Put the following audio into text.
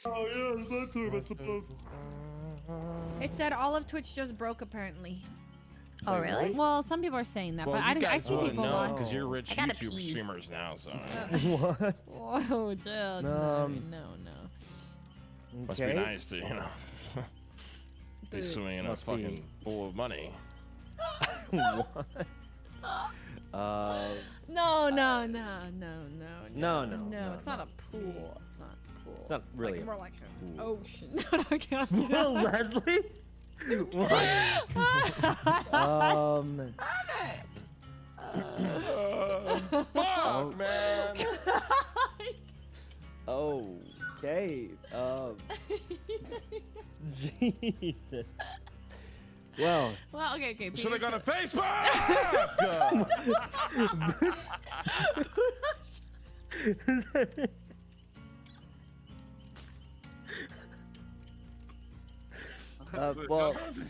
Oh yeah, that's what I'm supposed. It said all of Twitch just broke apparently. Oh really? Well, some people are saying that, Well, but I see people know live. because you're rich I gotta YouTube pee. streamers now, so. What? Whoa, Jill. No. Must be nice to, you know, be swimming in a fucking pool of money. What? No. No. It's not a pool. It's not a pool. It's not really. It's like more like an pool. ocean. No, I can't. Well, Leslie. What? Fuck, man. Okay. Jesus. Well, okay. Should have gone to Facebook. well.